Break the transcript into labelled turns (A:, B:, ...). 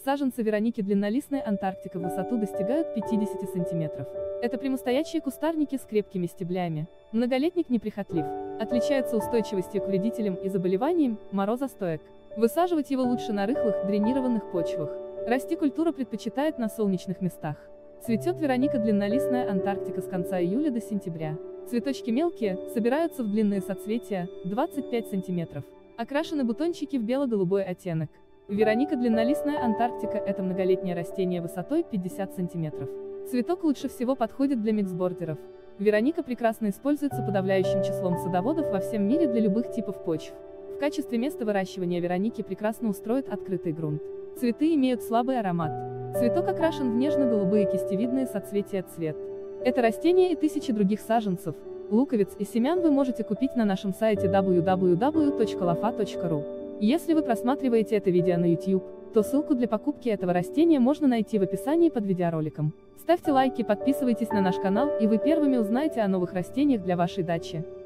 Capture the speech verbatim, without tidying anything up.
A: Саженцы Вероники длиннолистной Антарктика в высоту достигают пятидесяти сантиметров. Это прямостоящие кустарники с крепкими стеблями. Многолетник неприхотлив. Отличается устойчивостью к вредителям и заболеваниям, морозостоек. Высаживать его лучше на рыхлых, дренированных почвах. Расти культура предпочитает на солнечных местах. Цветет Вероника длиннолистная Антарктика с конца июля до сентября. Цветочки мелкие, собираются в длинные соцветия, двадцать пять сантиметров. Окрашены бутончики в бело-голубой оттенок. Вероника длиннолистная Антарктика – это многолетнее растение высотой пятьдесят сантиметров. Цветок лучше всего подходит для миксбордеров. Вероника прекрасно используется подавляющим числом садоводов во всем мире для любых типов почв. В качестве места выращивания Вероники прекрасно устроит открытый грунт. Цветы имеют слабый аромат. Цветок окрашен в нежно-голубые кистевидные соцветия цвет. Это растение и тысячи других саженцев, луковиц и семян вы можете купить на нашем сайте дабл ю дабл ю дабл ю точка лофа точка ру. Если вы просматриваете это видео на YouTube, то ссылку для покупки этого растения можно найти в описании под видеороликом. Ставьте лайки, подписывайтесь на наш канал, и вы первыми узнаете о новых растениях для вашей дачи.